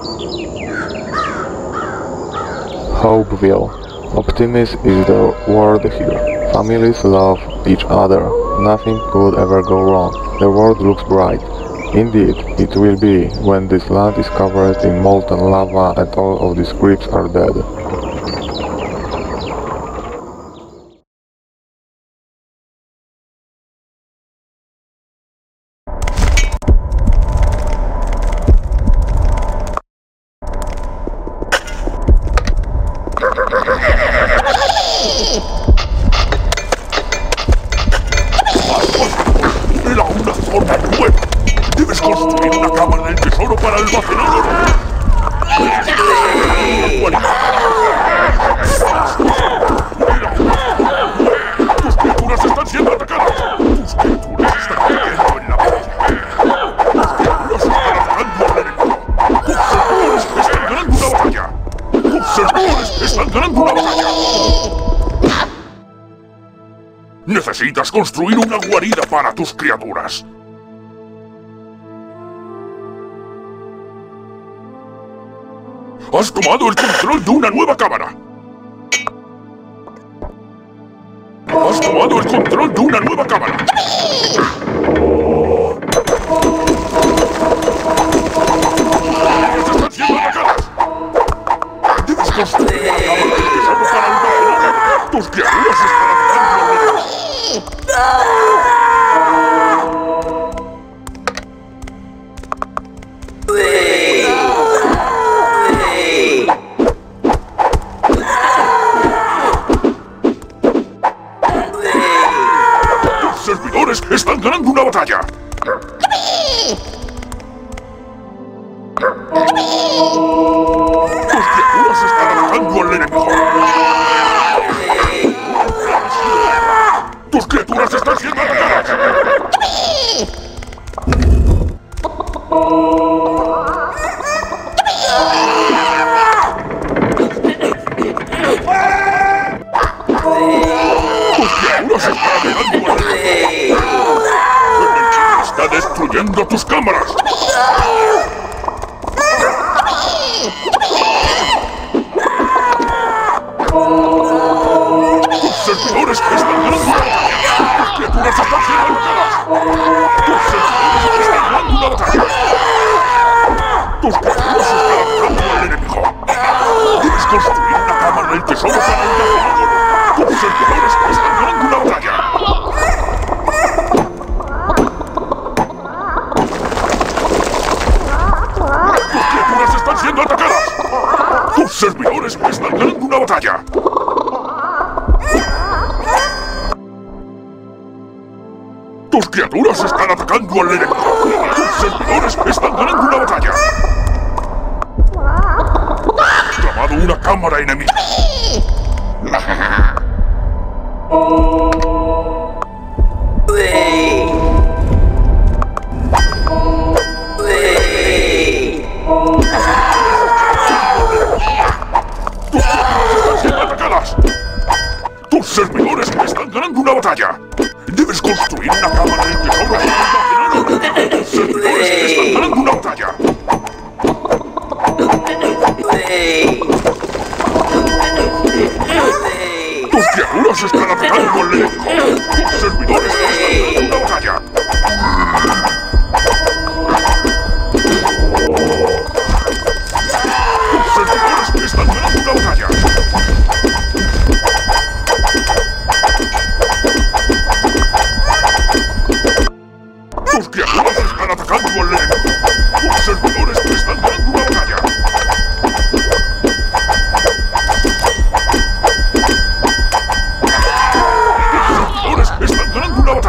Hopeville. Optimism is the word here. Families love each other. Nothing could ever go wrong. The world looks bright. Indeed, it will be when this land is covered in molten lava and all of these creeps are dead. ¡Era una zona nueva! ¡Debes construir una cámara del tesoro para almacenar oro! ¡Tus criaturas están siendo atacadas! ¡Tus criaturas están cayendo en la batalla! ¡Tus criaturas están atacando al enemigo! ¡Tus servidores están ganando una batalla! ¡Tus servidores están ganando una batalla! Necesitas construir una guarida para tus criaturas. Has tomado el control de una nueva cámara. Has tomado el control de una nueva cámara. ¡Están siendo atacadas! Debes construir una cámara del tesoro para almacenar. Tus criaturas están atacando. Tus servidores están ganando una batalla. Tus criaturas están atacando al enemigo. ¡Tus criaturas están siendo atacadas! ¡Tus criaturas están atacando! ¡Está destruyendo tus cámaras! ¡Tus servidores están ganando! ¡Tus criaturas están siendo atacadas! ¡Tus servidores están ganando una batalla! ¡Tus criaturas están atacando al enemigo! ¡Debes construir una cámara del tesoro para almacenar! ¡Tus servidores están ganando una batalla! ¡Tus criaturas están siendo atacadas! ¡Tus servidores están ganando una batalla! ¡Tus criaturas están atacando al enemigo! ¡Tus servidores están ganando una batalla! ¡Has clavado una cámara enemiga! ¡Tus criaturas están siendo atacadas! ¡Tus servidores están ganando una batalla! ¡Debes construir una cámara del tesoro para almacenar! ¡Tus servidores están ganando una batalla! ¡Tus criaturas están atacando al enemigo! ¡Tus servidores están ganando una batalla! ¡Tus servidores están ganando una batalla! ¡Tus criaturas están atacando al enemigo! ¡Tus servidores están ganando una batalla! ¡Tus servidores están ganando una batalla!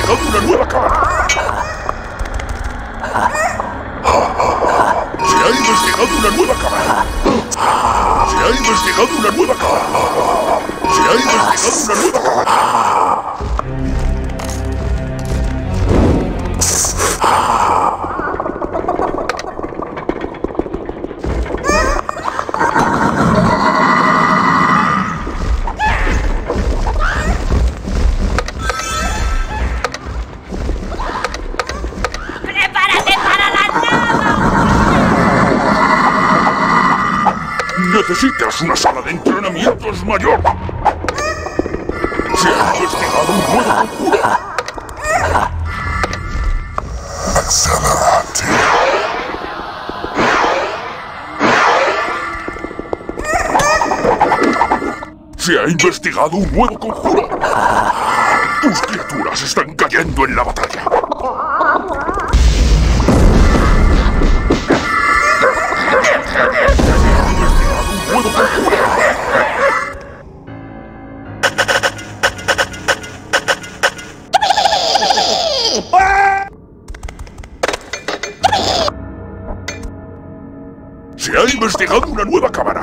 investigado una nueva cámara. Se ha investigado una nueva cámara. Se ha investigado una nueva cámara. Se ha investigado una nueva cámara. Necesitas una sala de entrenamientos mayor. Se ha investigado un nuevo conjuro. Accelerate. Se ha investigado un nuevo conjuro. Tus criaturas están cayendo en la batalla. Se ha investigado una nueva cámara.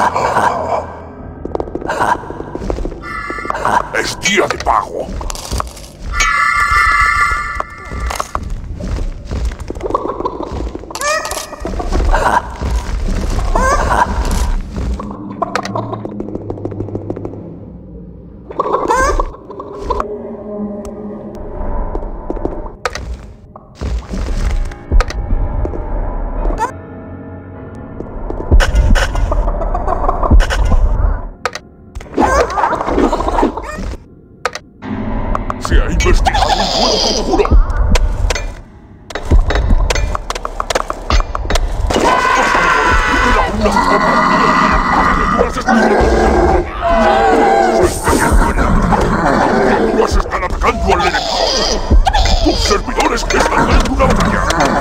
Es día de pago. Se ha investigado un nuevo conjuro. Criaturas están atacando al enemigo. Tus servidores están ganando una batalla.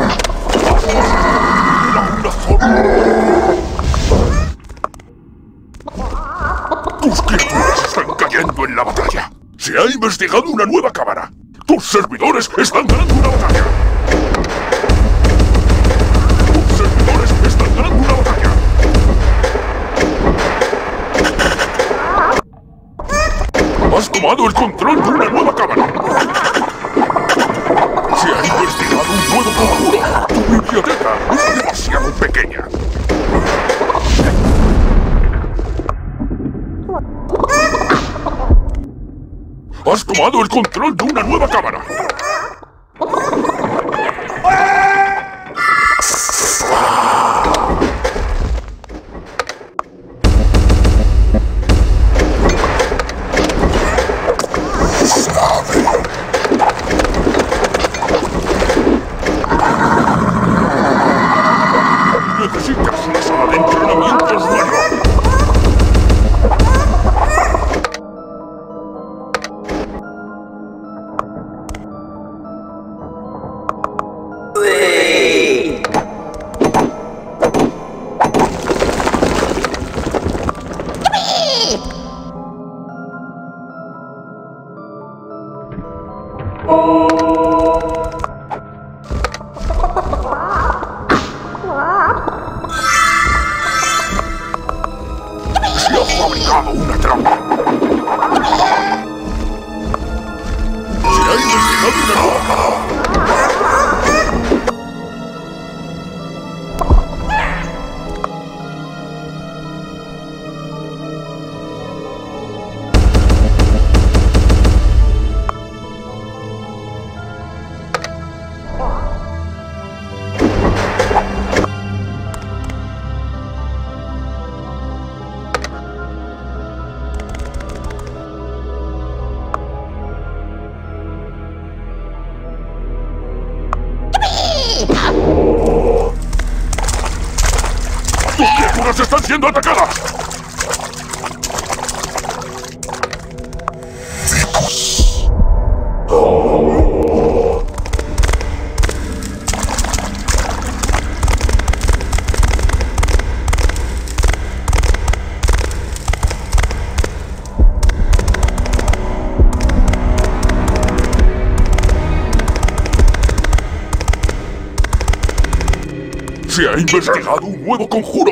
Tus criaturas están cayendo en la batalla. Se ha investigado una nueva cámara. Tus servidores están ganando una batalla. Tus servidores están ganando una batalla. Has tomado el control de una nueva cámara. Se ha investigado un nuevo conjuro. Tu biblioteca es demasiado pequeña. Has tomado el control de una nueva cámara. Necesitas una sala de entrenamientos mayor. Se ha fabricado una trampa. Se ha investigado una nueva. ¡Tus criaturas están siendo atacadas! Se ha investigado un nuevo conjuro.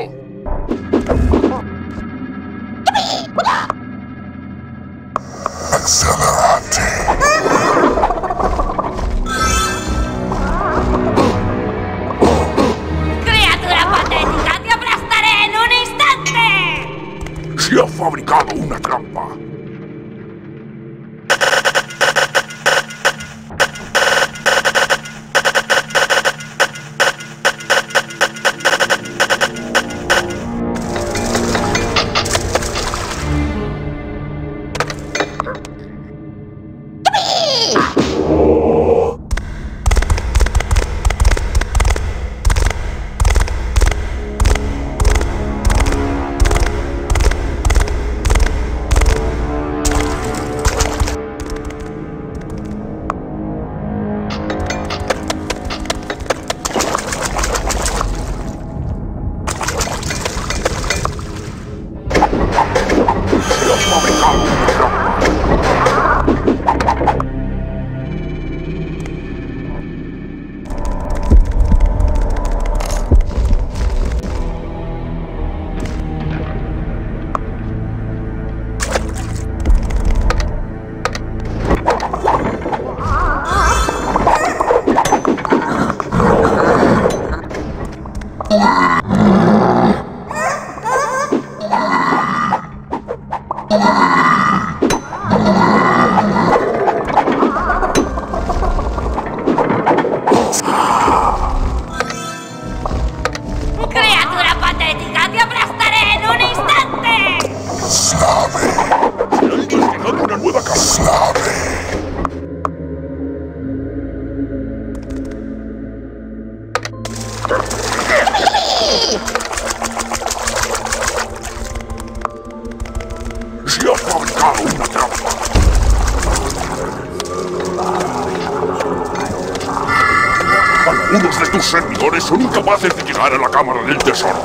¡Criatura patética! ¡Te aplastaré en un instante! Se ha fabricado una trampa. ¡Criatura patética! ¡Te aplastaré en un instante! Se ha investigado una nueva cámara. Se ha fabricado una trampa. Algunos de tus servidores son incapaces de llegar a la cámara del tesoro.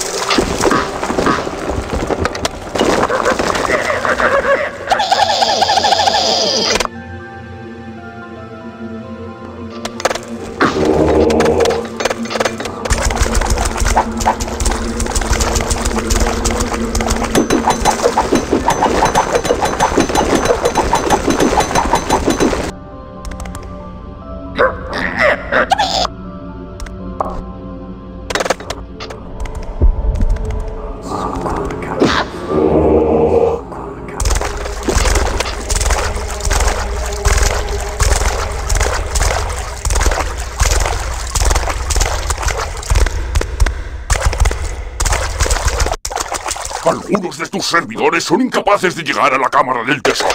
Algunos de tus servidores son incapaces de llegar a la cámara del tesoro.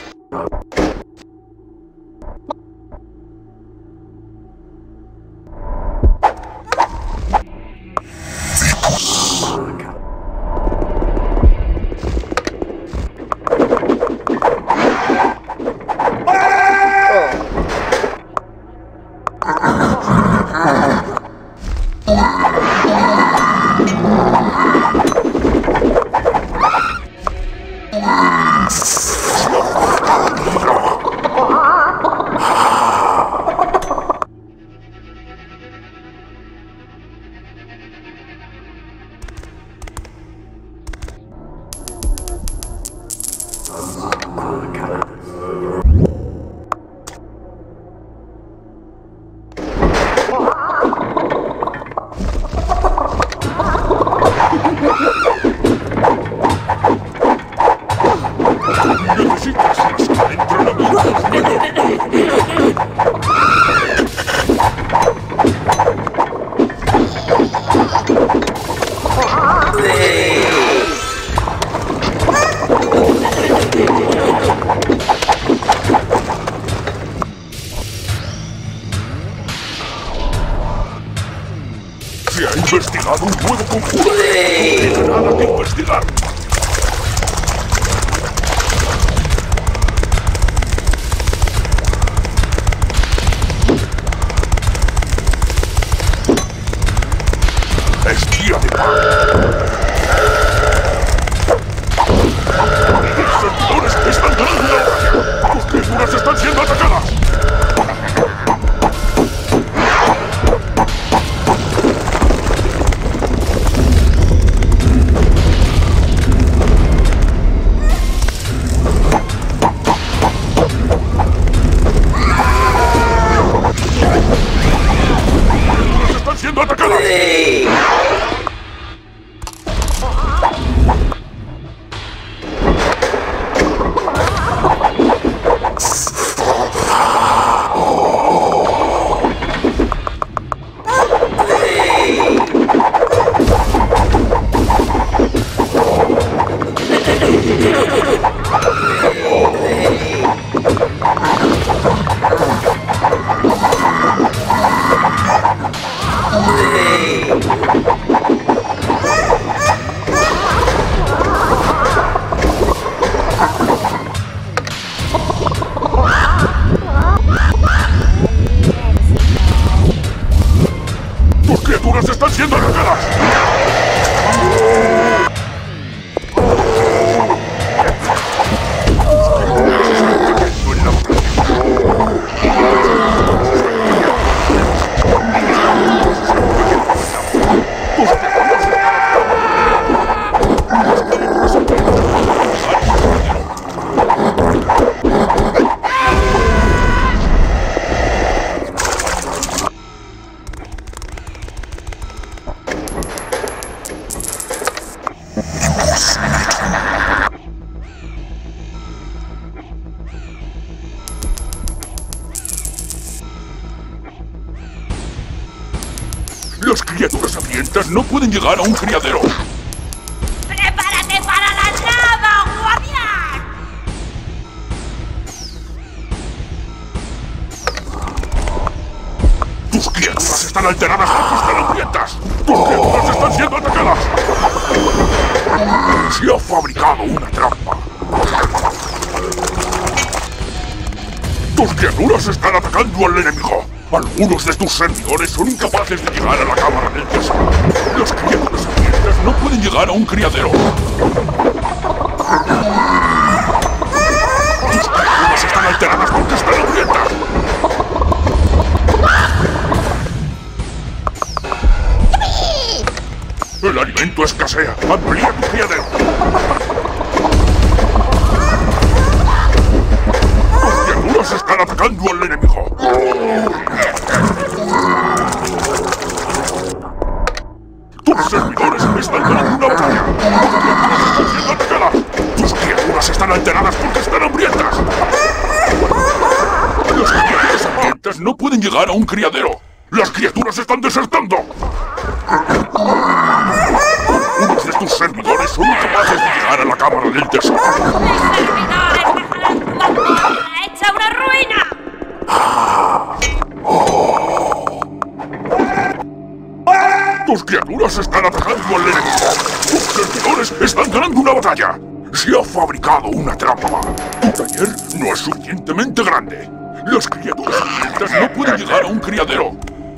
Se ha investigado un nuevo conjuro. No tiene nada que investigar. Espía de paz. Los servidores están ganando la batalla. Tus criaturas están siendo atacadas. Las criaturas hambrientas no pueden llegar a un criadero. ¡Prepárate para la lava, guardián! Tus criaturas están alteradas porque están hambrientas. Tus criaturas están siendo atacadas. Se ha fabricado una trampa. Tus criaturas están atacando al enemigo. Algunos de tus servidores son incapaces de llegar a la cámara del tesoro. Las criaturas hambrientas no pueden llegar a un criadero. Tus criaturas están alteradas porque están hambrientas. El alimento escasea. Amplía tu criadero. Tus criaturas están atacando al enemigo. Tus servidores están ganando una batalla. Tus criaturas están siendo atacadas. Tus criaturas están alteradas porque están hambrientas. Las criaturas hambrientas no pueden llegar a un criadero. Las criaturas están desertando. Algunos de tus servidores son incapaces de llegar a la cámara del tesoro. ¡Mis servidores dejarán tu aldea hecha una ruina! Tus criaturas están atacando al enemigo. Tus servidores están ganando una batalla. Se ha fabricado una trampa. Tu taller no es suficientemente grande. Las criaturas hambrientas no pueden llegar a un criadero.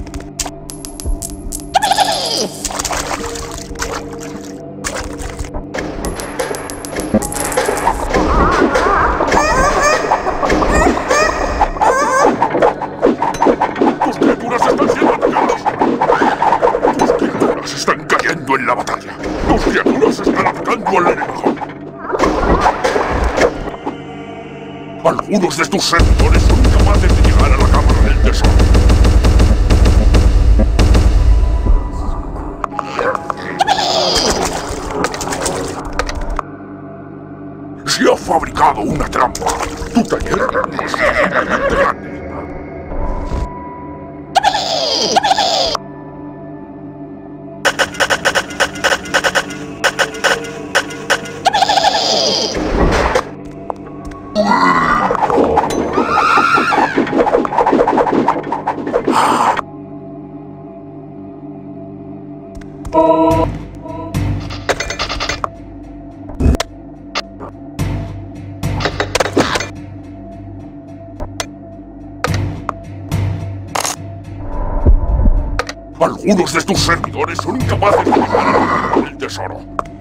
Tus criaturas están siendo atacadas. Tus criaturas están cayendo en la batalla. Tus criaturas están atacando al enemigo. Algunos de tus servidores son incapaces de llegar a la cámara del tesoro. Se ha fabricado una trampa. Tu taller no es suficientemente grande. Algunos de tus servidores son incapaces de llegar a la cámara del tesoro.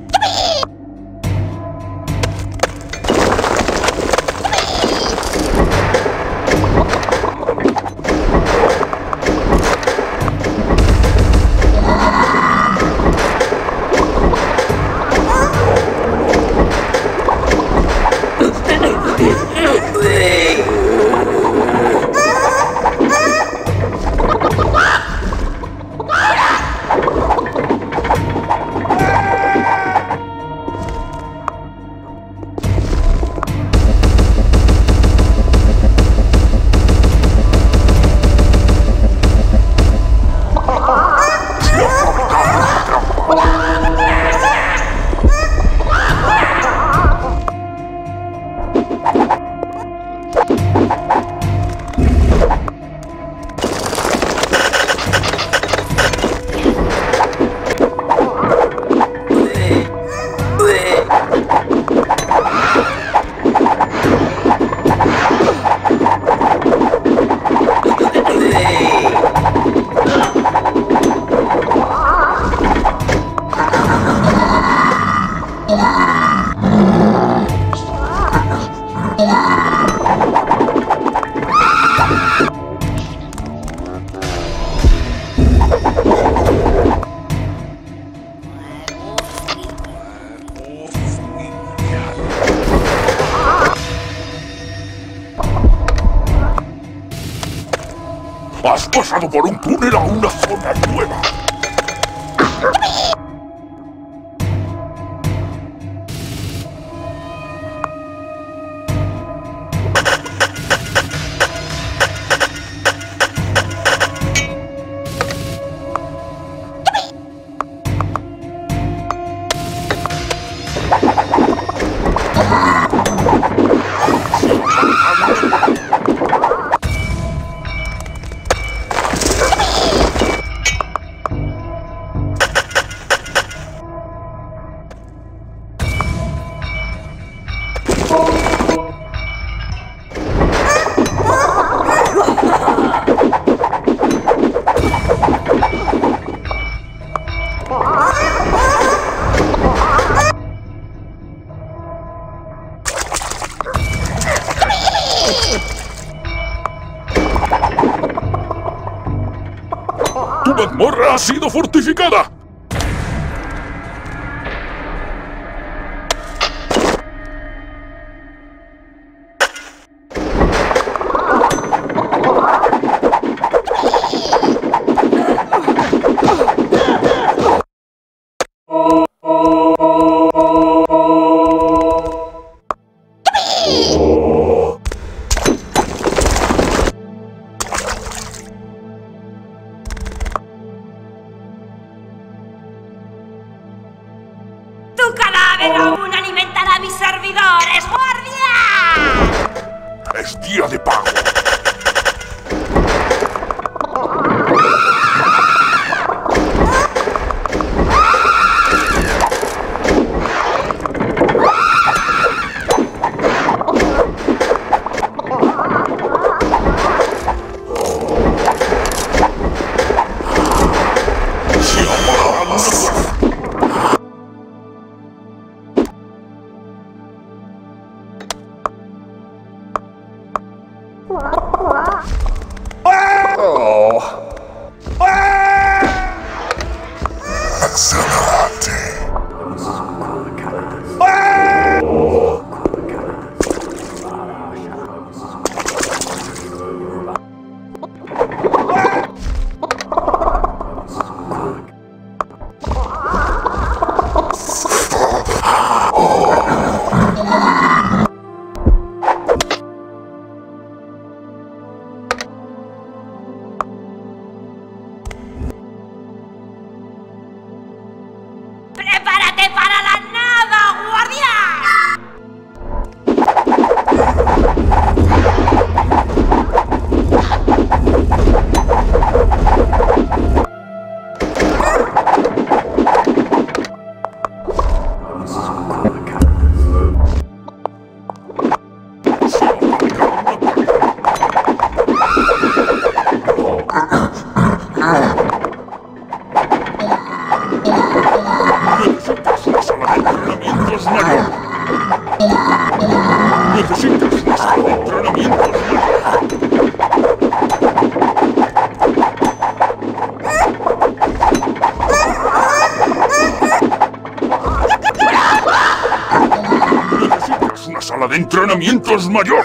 Has pasado por un túnel a una zona nueva. mazmorra ha sido fortificada. ¡Tu cadáver aún alimentará a mis servidores, guardia! Es día de pago. Se amarrarán una cuerda. Accelerate. ¡Prepárate para la nada, guardia! Necesitas una sala de entrenamientos mayor. Necesitas una sala de entrenamientos mayor. Necesitas una sala de entrenamientos mayor.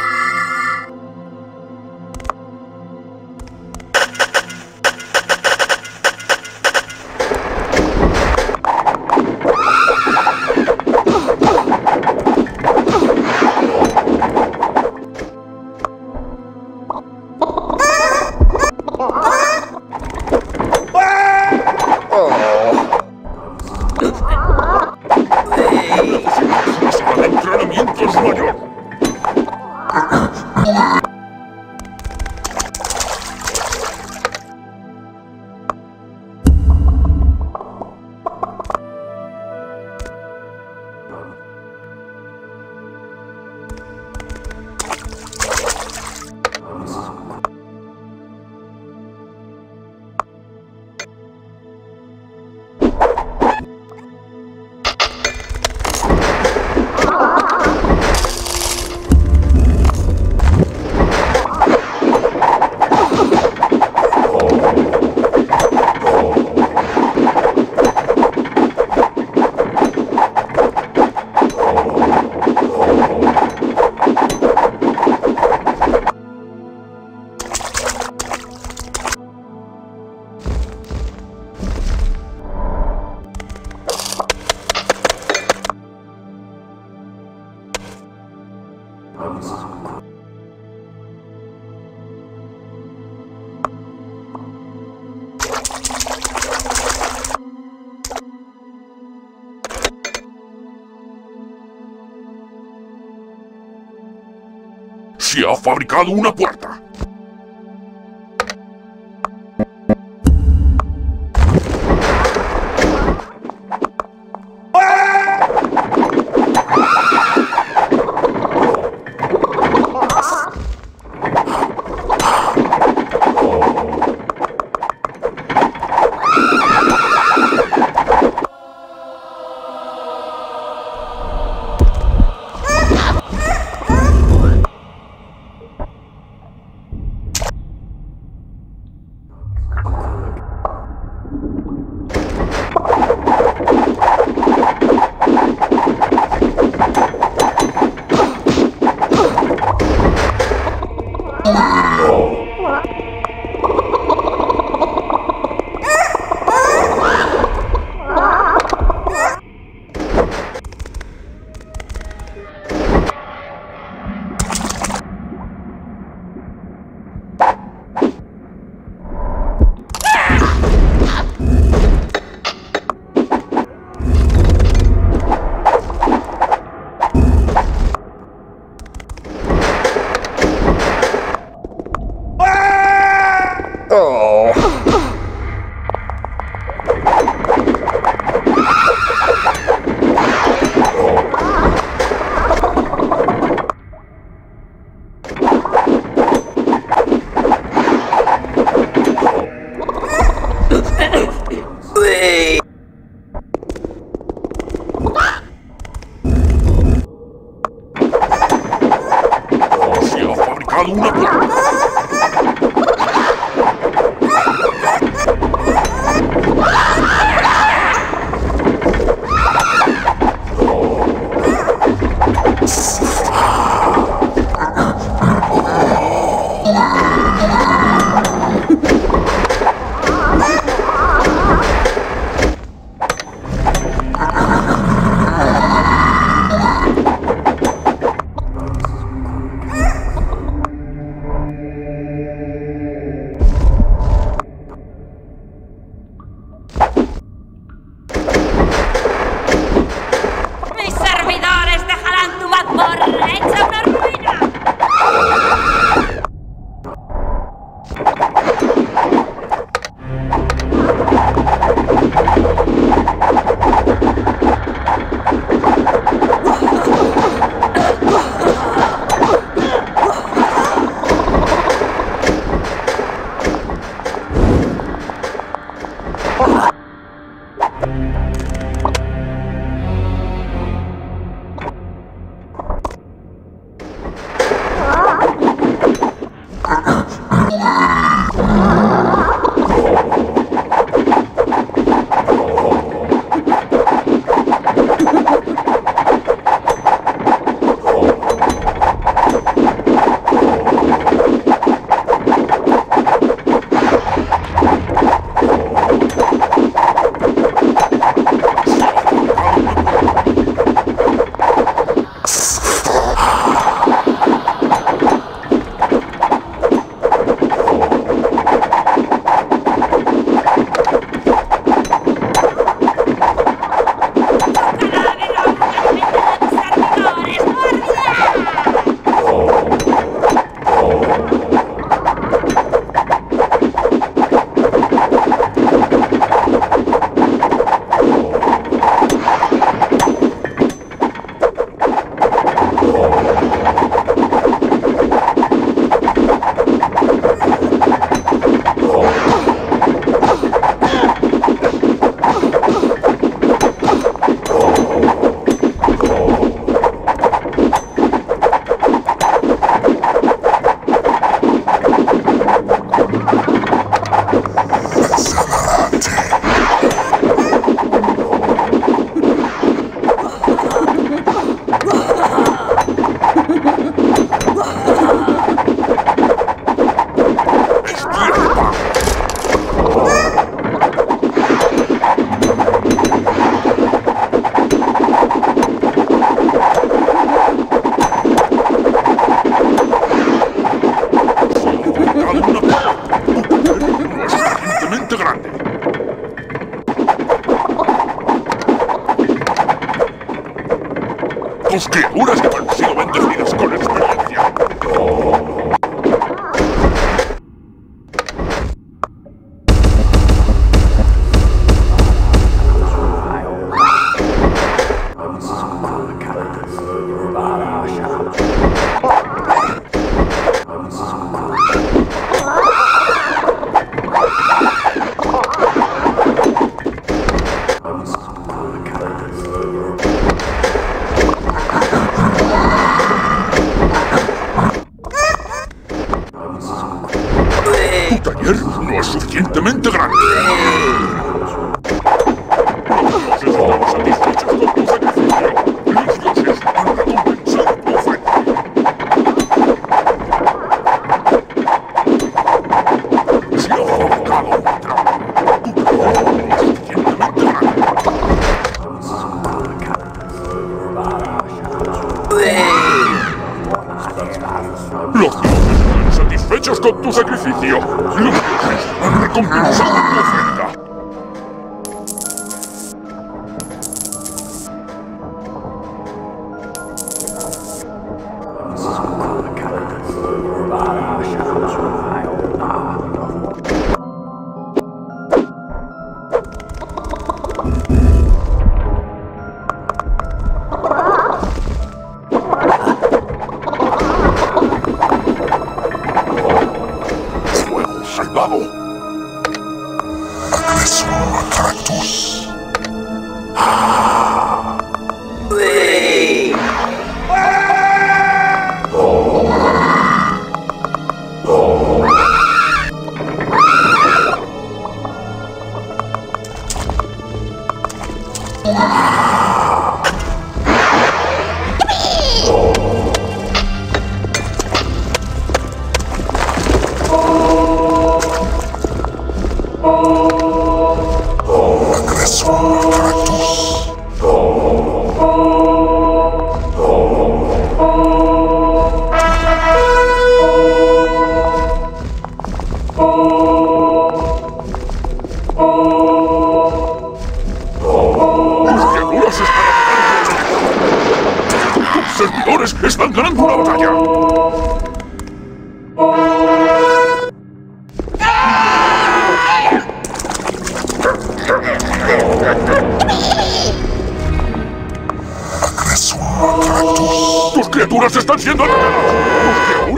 Necesitas una sala de entrenamientos mayor. Se ha fabricado una puerta. soltado una planta. Mis servidores dejarán tu mazmorra hecha una ruina. Tus criaturas que han sido bendecidas con experiencia. Tu taller no es suficientemente grande. Los dioses están satisfechos con tu sacrificio. Los dioses han recompensado tu ofrenda. Se ha provocado un trauma. Tu taller no es suficientemente grande. Los dioses están satisfechos con tu sacrificio. Los dioses han recompensado tu ofrenda. Fuego salvado.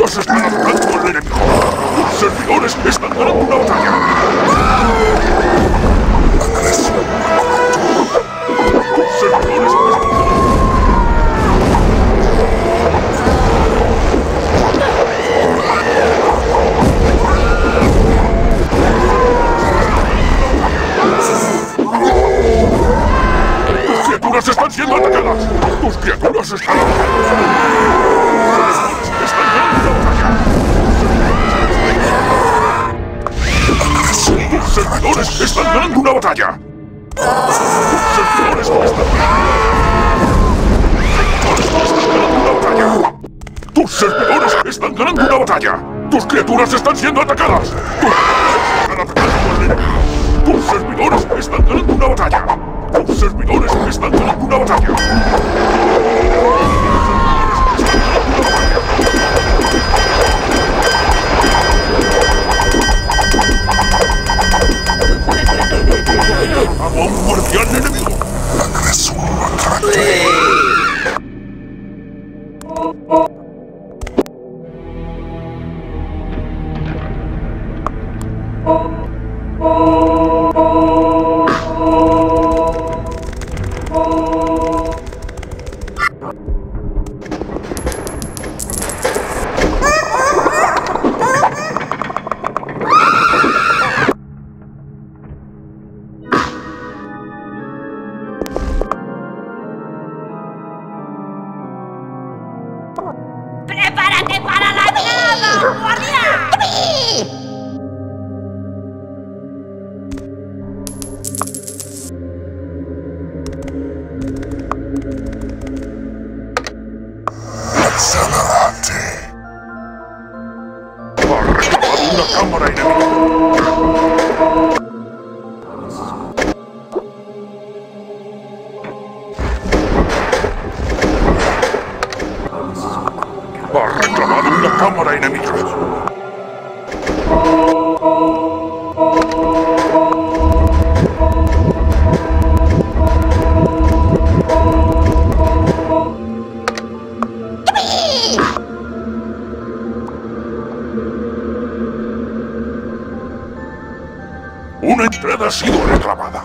criaturas están atacando al enemigo. Tus servidores están ganando una batalla. Tus servidores están siendo atacadas. Tus criaturas están ganando una batalla. Tus servidores están ganando una batalla. Tus criaturas están siendo atacadas. Tus servidores están ganando una batalla. Tus servidores están ganando una batalla. ¡A un guardián enemigo! ¡Prepárate para la grava, guardián! ¡Accelerate! ¡Ha reclamado una cámara enemiga! ¡Ha reclamado una cámara enemiga! Una entrada ha sido reclamada.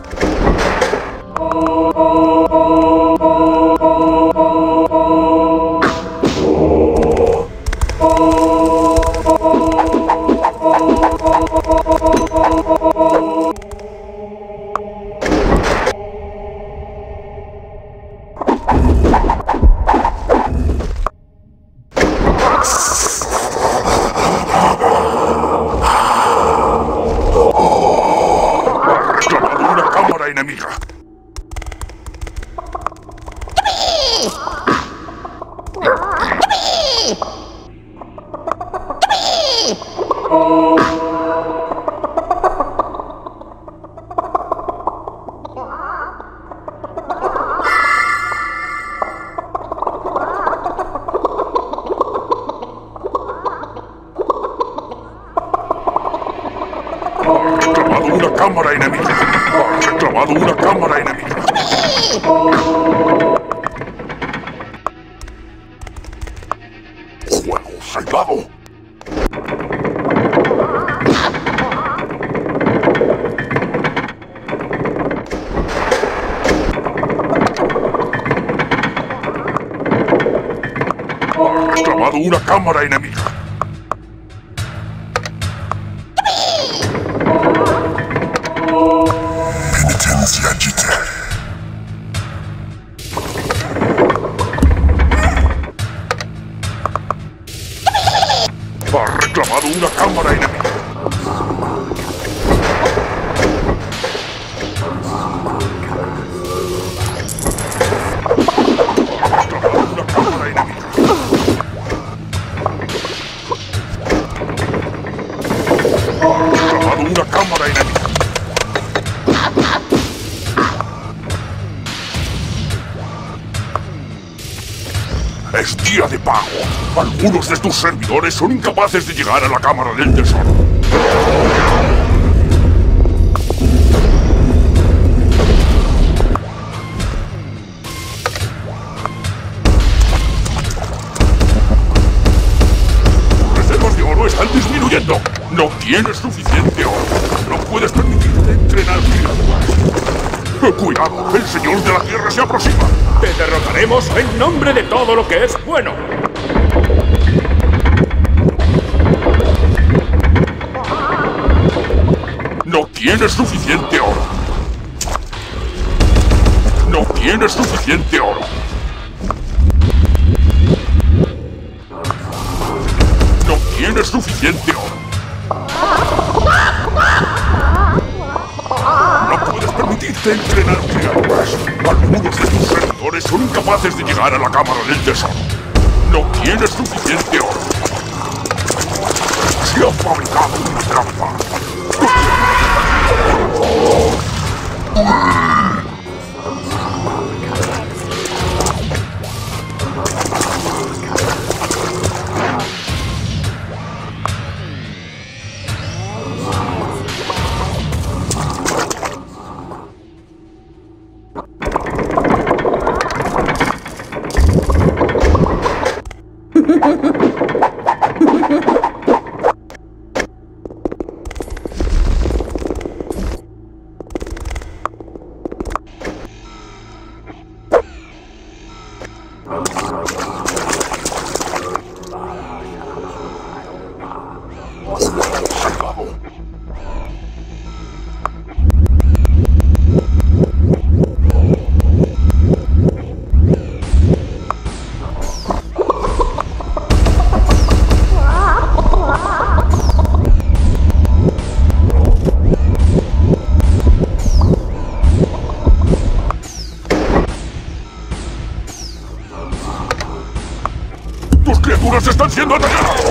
Enemiga. Ha reclamado una cámara enemiga. Ha reclamado una cámara enemiga. ¡Juego salvado! Ha reclamado una cámara enemiga. Penitencia Jite. Ha reclamado una cámara enemiga. Ha reclamado una cámara enemiga. Ha reclamado una cámara enemiga. Es día de pago. Algunos de tus servidores son incapaces de llegar a la Cámara del Tesoro. diciendo. No tienes suficiente oro. No puedes permitirte entrenar criaturas. Cuidado, el señor de la tierra se aproxima. Te derrotaremos en nombre de todo lo que es bueno. No tienes suficiente oro. No tienes suficiente oro. No tienes suficiente oro. No puedes permitirte entrenar criaturas. Algunos de tus servidores son incapaces de llegar a la cámara del tesoro. No tienes suficiente oro. Se ha fabricado una trampa. ¡Tus criaturas están siendo atacadas!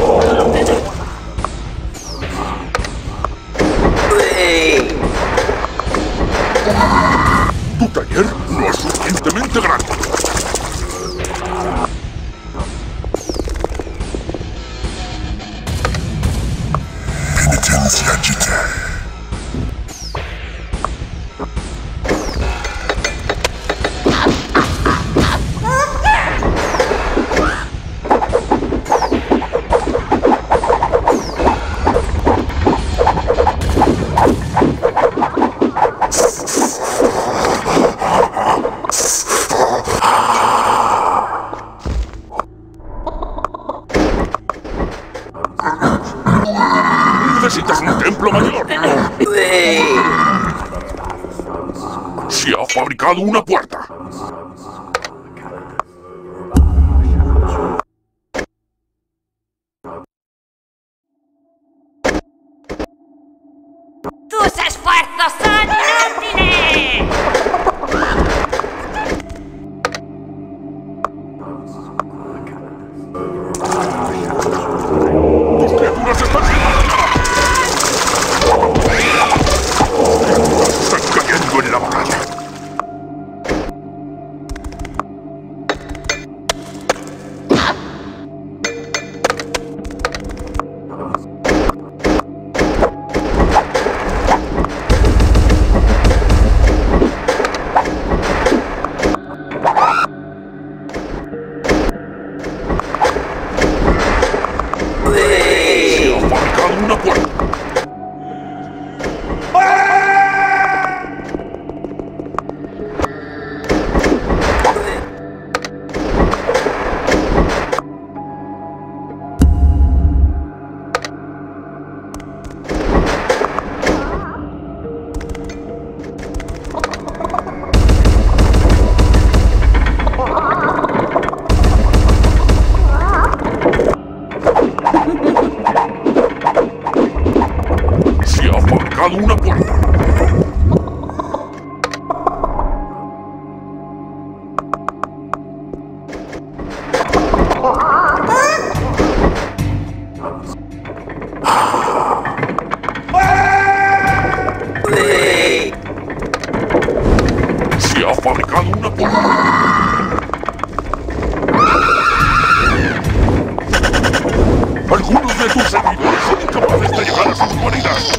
Tu taller no es suficientemente grande. Penitencia agitada. Necesitas un templo mayor. Se ha fabricado una puerta. ¡Tus esfuerzos son inútiles! ¡Tus criaturas están siendo atacadas! ¡Están cayendo en la batalla! Se ha fabricado una puerta. Se ha fabricado una puerta. Se ha fabricado una puerta. Algunos de tus servidores son incapaces de llegar a sus guaridas.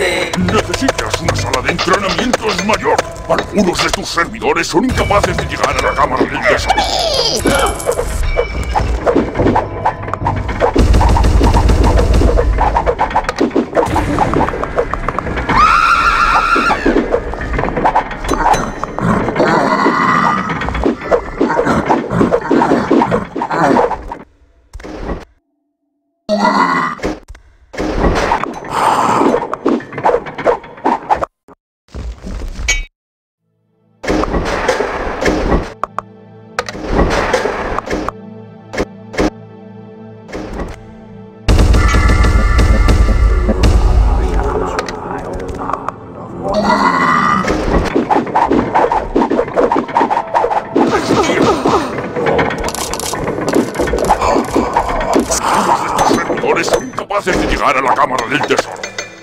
Necesitas una sala de entrenamientos mayor. Algunos de tus servidores son incapaces de llegar a la cámara del tesoro. Son incapaces de llegar a la cámara del tesoro.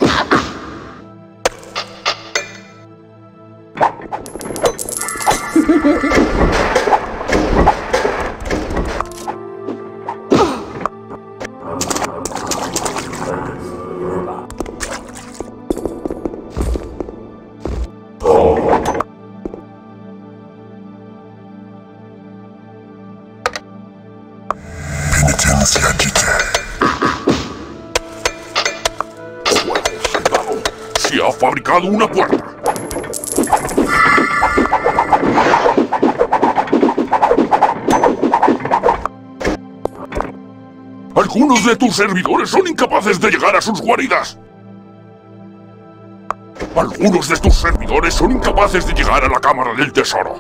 Se ha fabricado una puerta. Algunos de tus servidores son incapaces de llegar a sus guaridas. Algunos de tus servidores son incapaces de llegar a la cámara del tesoro.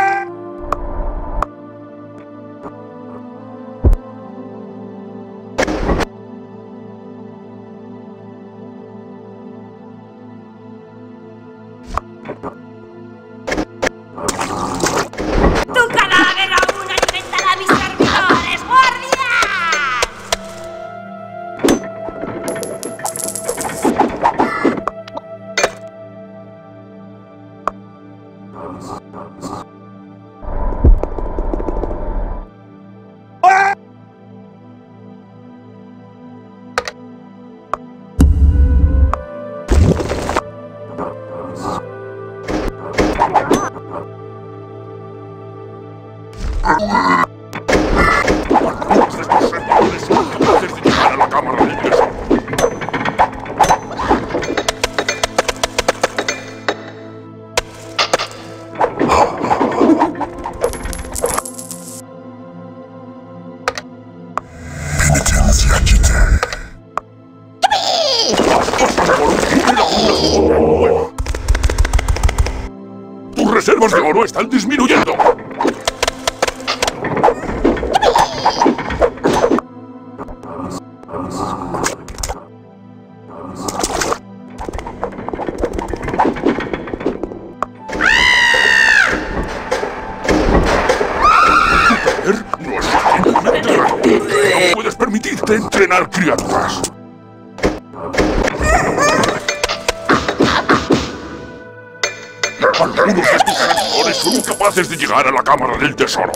¡Tu cadáver aún alimentará a mis servidores, guardias! Algunos de estos servidores son incapaces de llegar a la cámara del tesoro. Has pasado por un túnel a una zona nueva. Tus reservas de oro están disminuyendo. No es suficientemente grande. No puedes permitirte entrenar criaturas. Algunos de tus servidores son incapaces de llegar a la cámara del tesoro.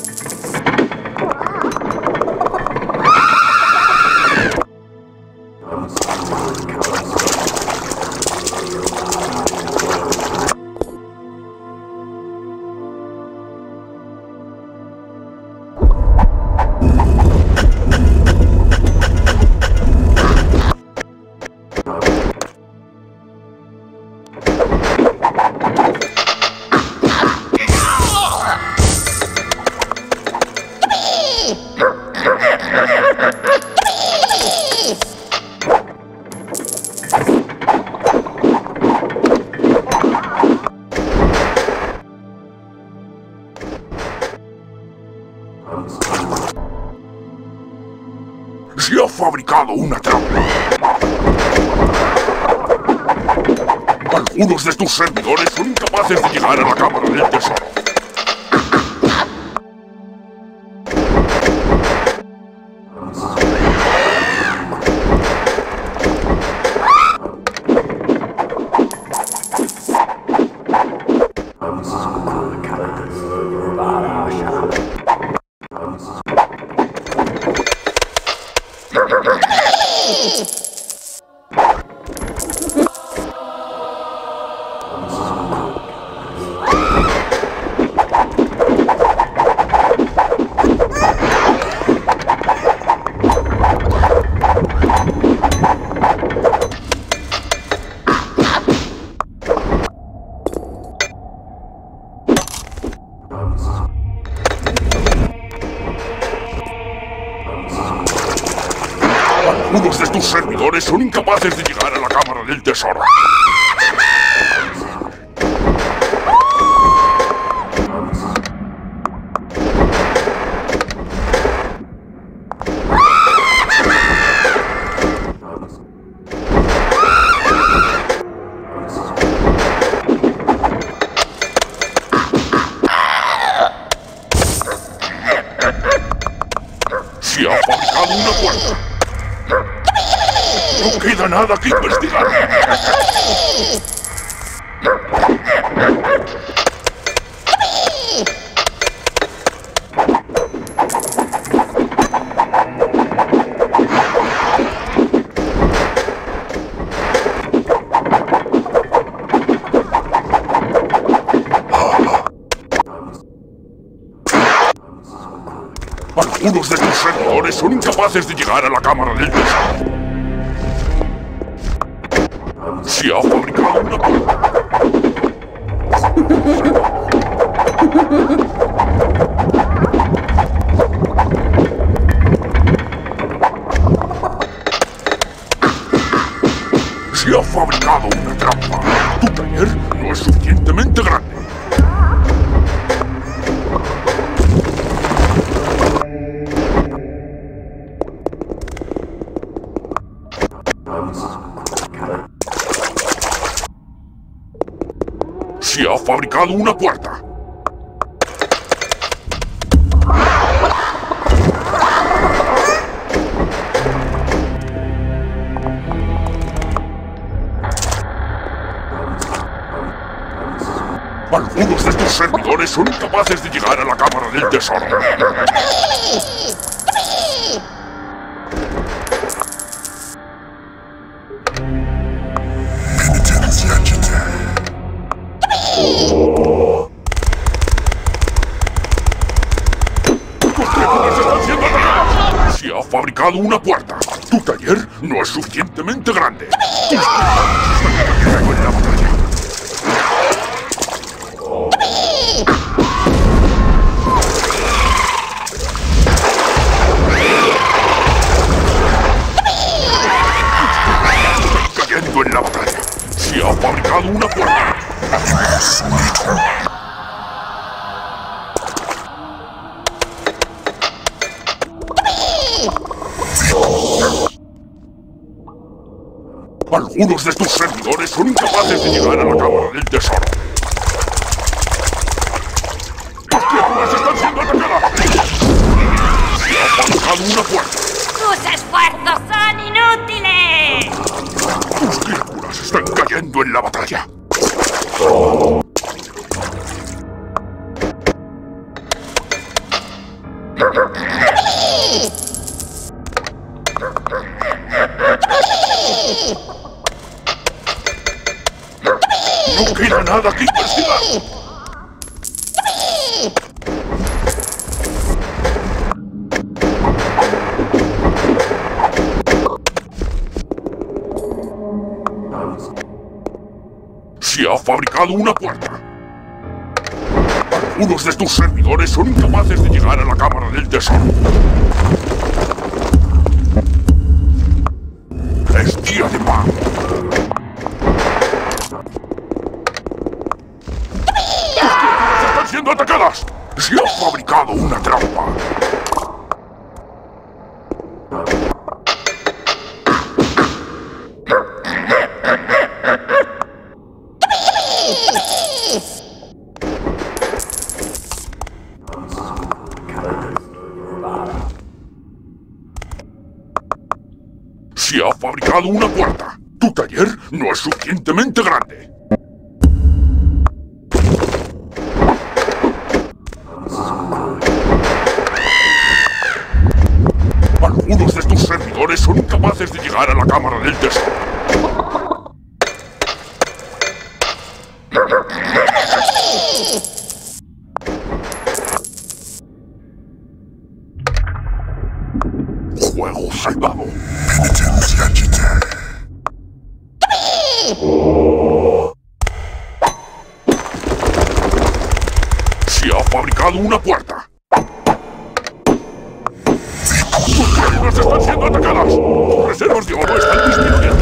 Se ha fabricado una trampa. Algunos de tus servidores son incapaces de llegar a la cámara del tesoro. Algunos de tus servidores son incapaces de llegar a la cámara del tesoro. Se ha fabricado una puerta. No queda nada que investigar. Algunos de tus servidores son incapaces de llegar a la cámara del tesoro. Se ha fabricado una puerta. Se ha fabricado una trampa. Tu taller no es suficientemente grande. Se ha fabricado una puerta. Algunos de estos servidores son incapaces de llegar a la cámara del tesoro. Se ha fabricado una puerta. Tu taller no es suficientemente grande. Tus criaturas están cayendo en la batalla. Están cayendo en la batalla. Se ha fabricado una puerta. Algunos de tus servidores son incapaces de llegar a la cámara del tesoro. ¡Tus criaturas están siendo atacadas! Se ha fabricado una puerta. ¡Tus esfuerzos son inútiles! Tus criaturas están cayendo en la batalla. No queda nada que investigar. Se ha fabricado una puerta. Algunos de tus servidores son incapaces de llegar a la cámara del tesoro. Es día de pago. ¡Están siendo atacadas! Se ha fabricado una trampa. Se ha fabricado una puerta. Tu taller no es suficientemente grande. Algunos de tus servidores son incapaces de llegar a la cámara del tesoro. Juego salvado. Se ha fabricado una puerta. ¡Tus criaturas están siendo atacadas. Tus reservas de oro están disminuyendo.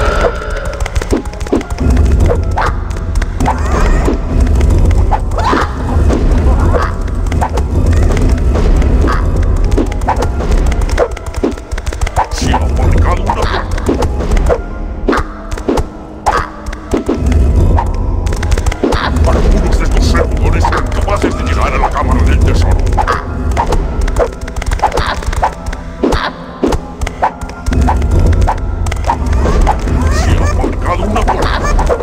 Se ha fabricado una bomba. Algunos de estos servidores son incapaces de llegar a la cámara del tesoro. Se ha fabricado una puerta.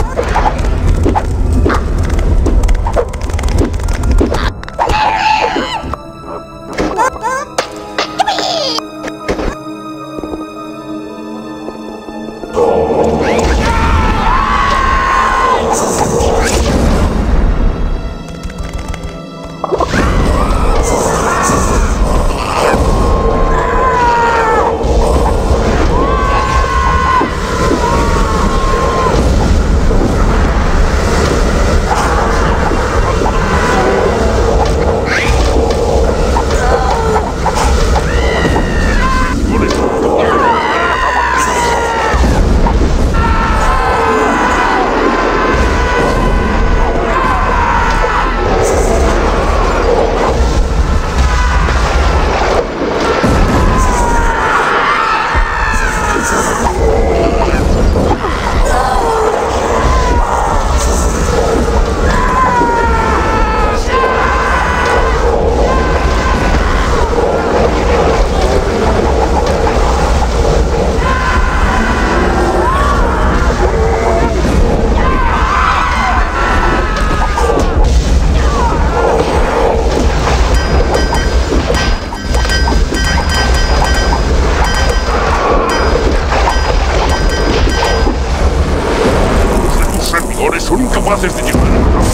Son incapaces de llegar a la cámara.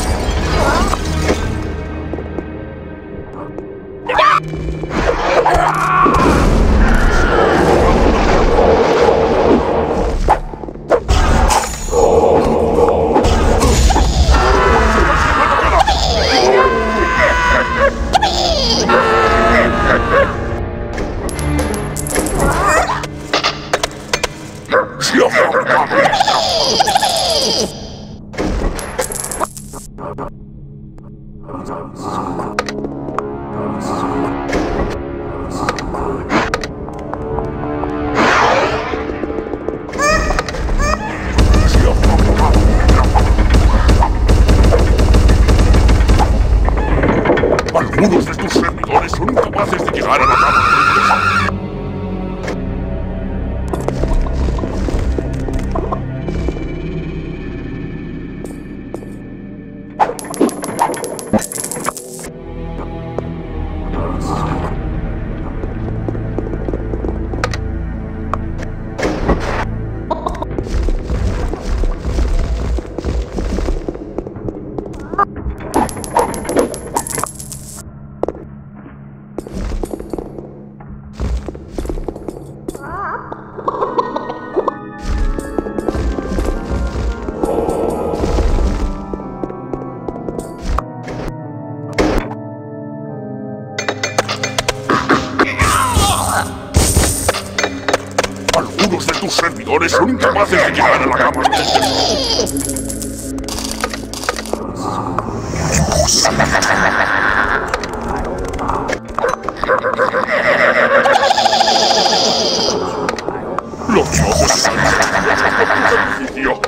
Se ha fabricado. Algunos de estos servidores son incapaces de llegar a la cámara del tesoro. Algunos de tus servidores son incapaces de llegar a la cámara del tesoro. Los dioses están sacrificio.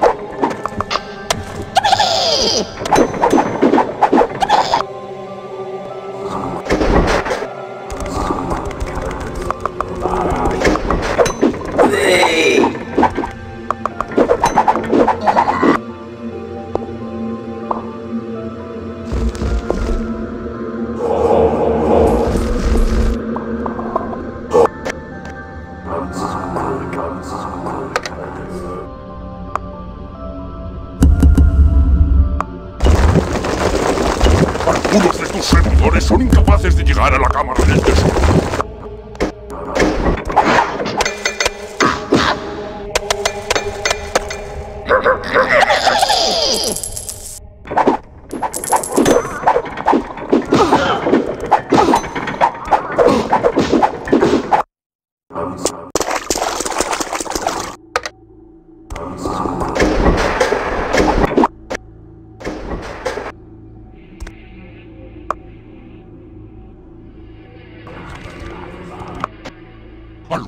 Algunos de tus servidores son incapaces de llegar a la cámara del tesoro.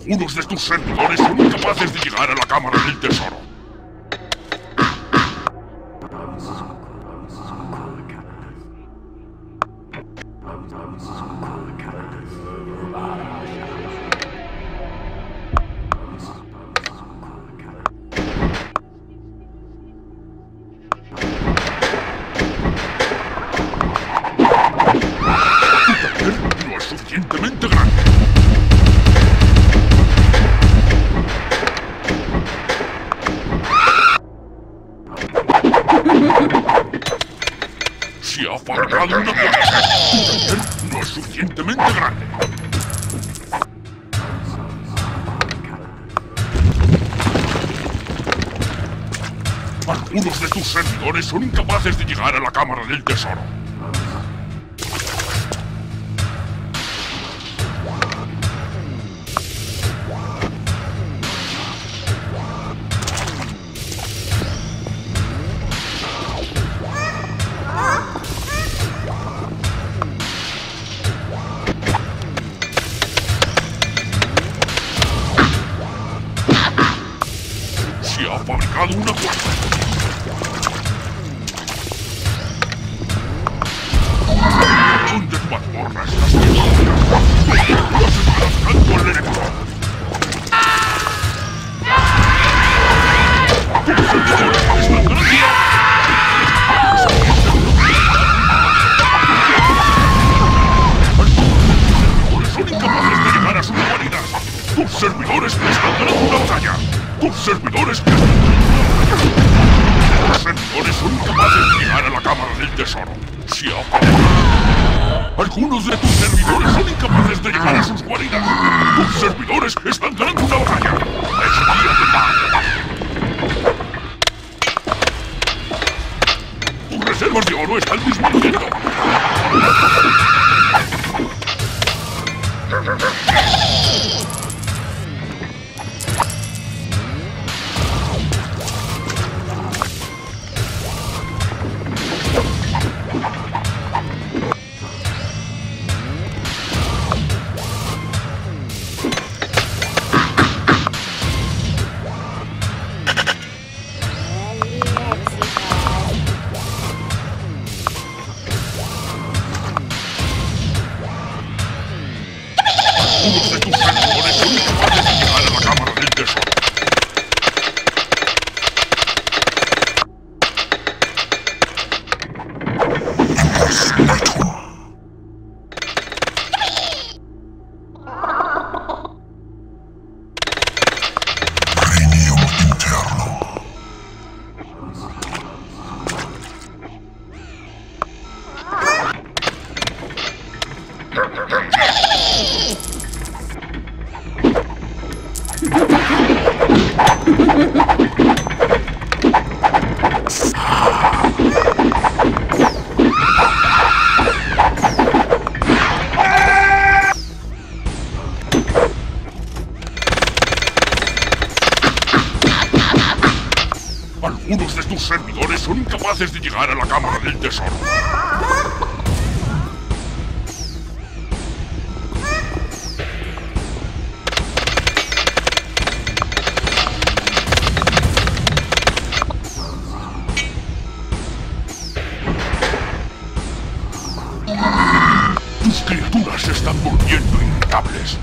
Algunos de tus servidores son incapaces de llegar a la cámara del tesoro. No es suficientemente grande. Se ha fabricado una puerta. No es suficientemente grande. Algunos de tus servidores son incapaces de llegar a la cámara del tesoro. Se ha fabricado una puerta. ¿Dónde tu mazmorra estás llevando? ¡No se estarás tanto al enemigo! ¡Tus servidores están grandes! Son incapaces de llegar a sus guaridas. ¡Tus servidores están ganando una batalla! ¡Tus servidores son incapaces de llegar a la cámara del tesoro! ¡Se ha fabricado! Algunos de tus servidores son incapaces de llegar a sus guaridas. ¡Tus servidores están ganando una batalla! ¡Es día de paz! ¡Tus reservas de oro están disminuyendo! Unos de tus servidores son incapaces de llegar a la cámara del tesoro. Algunos de tus servidores son incapaces de llegar a la cámara del tesoro. Tus criaturas se están volviendo irritables.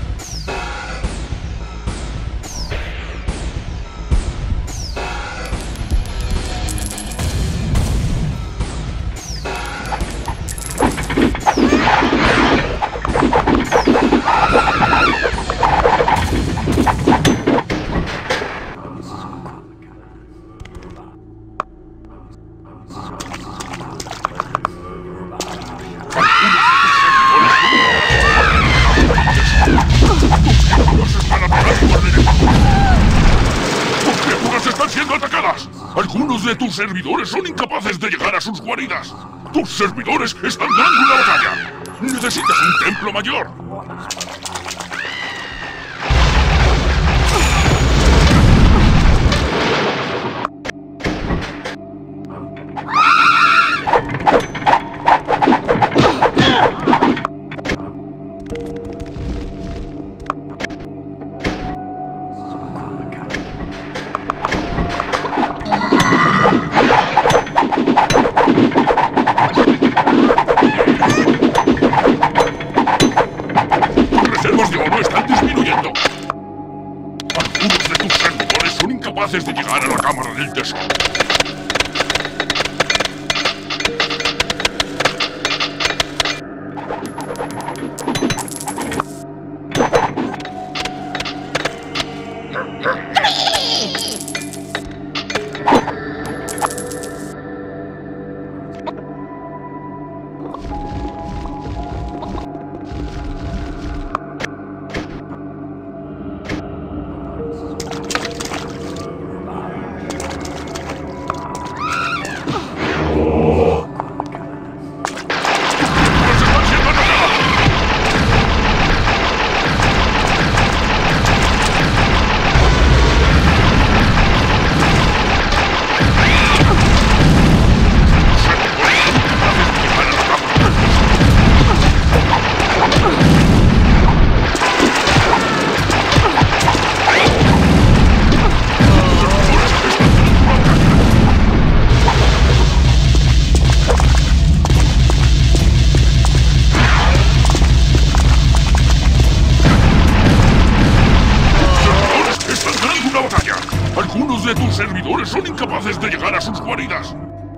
Algunos de tus servidores son incapaces de llegar a sus guaridas. Tus servidores están dando una batalla. Necesitas un templo mayor. incapaces de llegar a la cámara del tesoro. Algunos de tus servidores son incapaces de llegar a sus guaridas.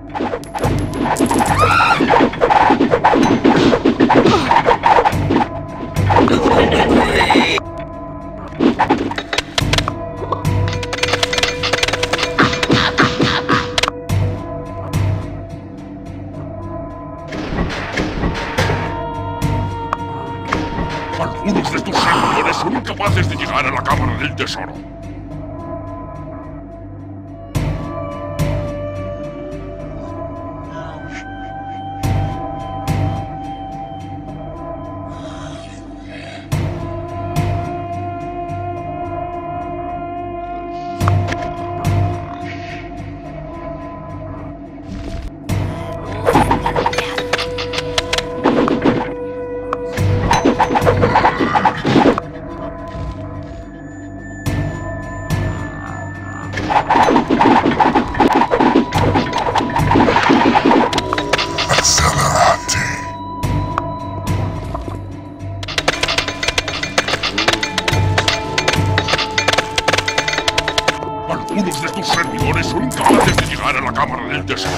Algunos de tus servidores son incapaces de llegar a la cámara del tesoro. Algunos de tus servidores son incapaces de llegar a la cámara del tesoro.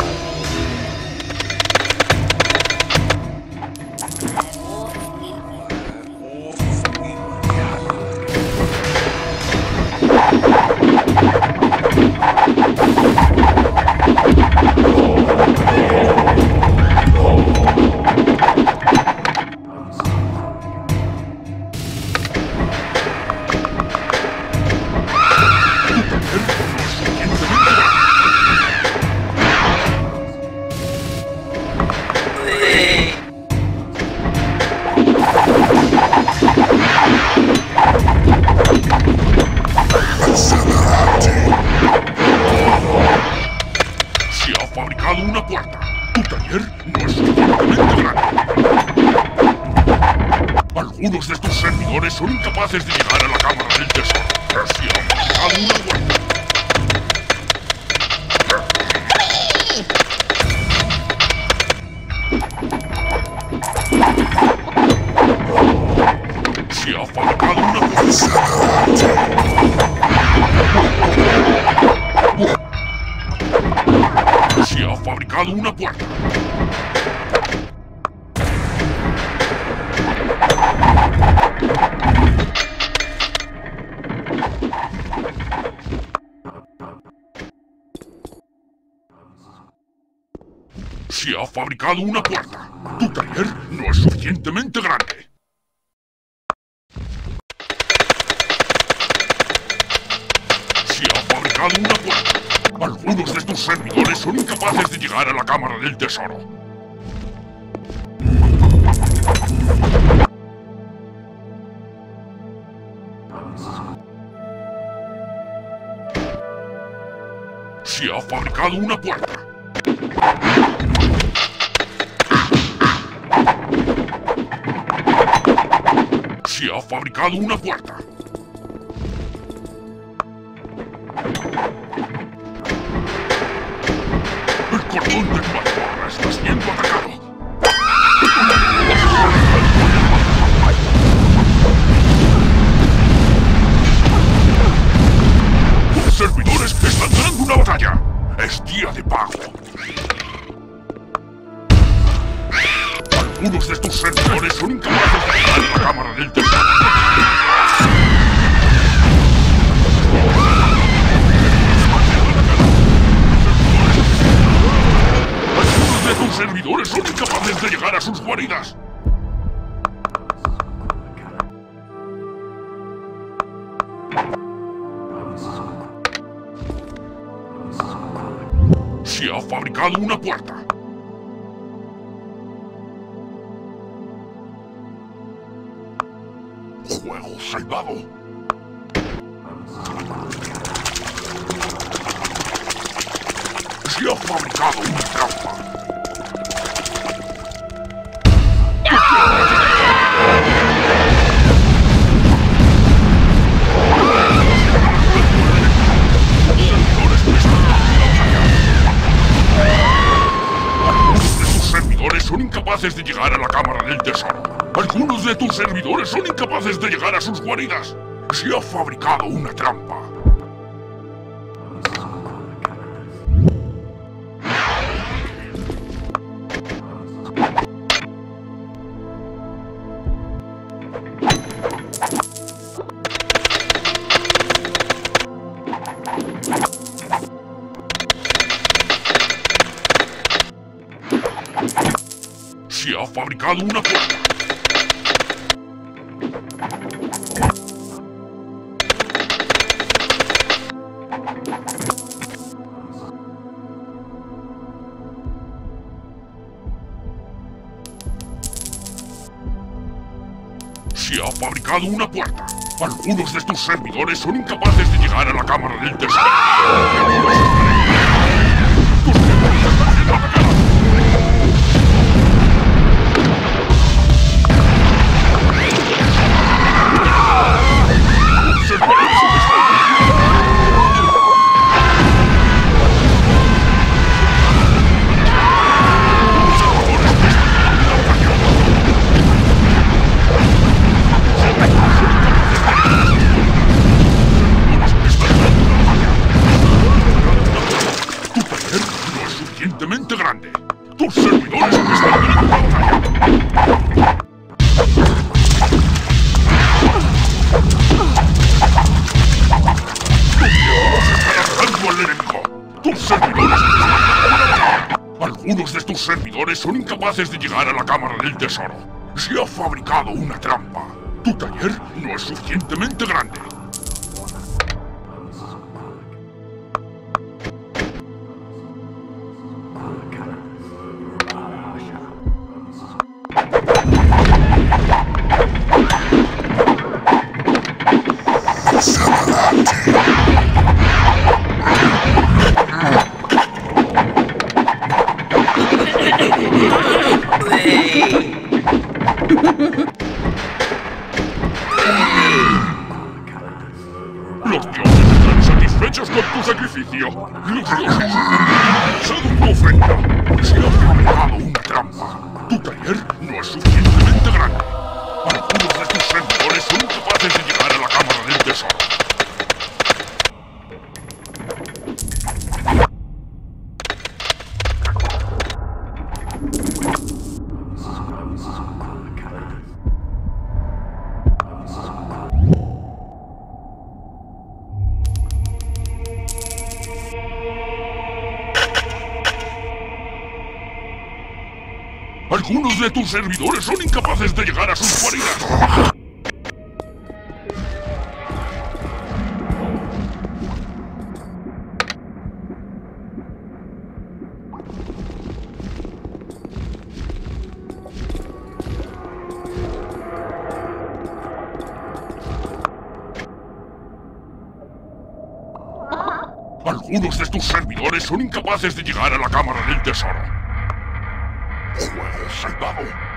Se ha fabricado una puerta. Tu taller no es suficientemente grande. Algunos de tus servidores son incapaces de llegar a la cámara del tesoro. Se ha fabricado una puerta. Se ha fabricado una puerta. Se ha fabricado una puerta. Se ha fabricado una puerta. Tu taller no es suficientemente grande. Se ha fabricado una puerta. Algunos de tus servidores son incapaces de llegar a la cámara del tesoro. Se ha fabricado una puerta. Se ha fabricado una puerta. El cordón de mazmorra está siendo atacado. Los servidores ya! ¡Es día de pago! Algunos de tus servidores son incapaces de llegar a la cámara del tesoro. Algunos de tus servidores son incapaces de llegar a sus guaridas. Se ha fabricado una puerta. Juego salvado. Se ha fabricado una trampa. Son incapaces de llegar a la cámara del tesoro. Algunos de tus servidores son incapaces de llegar a sus guaridas. Se ha fabricado una trampa. Se ha fabricado una puerta. Se ha fabricado una puerta. Algunos de tus servidores son incapaces de llegar a la cámara del tesoro. ¡Tus servidores están siendo atacados! Grande. Tus servidores están en batalla. Están atacando al enemigo. Tus servidores Algunos de tus servidores son incapaces de llegar a la cámara del tesoro. Se ha fabricado una trampa. Tu taller no es suficientemente grande. Los dioses están satisfechos con tu sacrificio. Los dioses han usado tu ofrenda. Se ha fabricado una trampa. Tu taller no es suficientemente grande. Algunos de tus servidores son incapaces de llegar a la cámara del tesoro. Algunos de tus servidores son incapaces de llegar a sus guaridas. Algunos de tus servidores son incapaces de llegar a la cámara del tesoro. Juego salvado.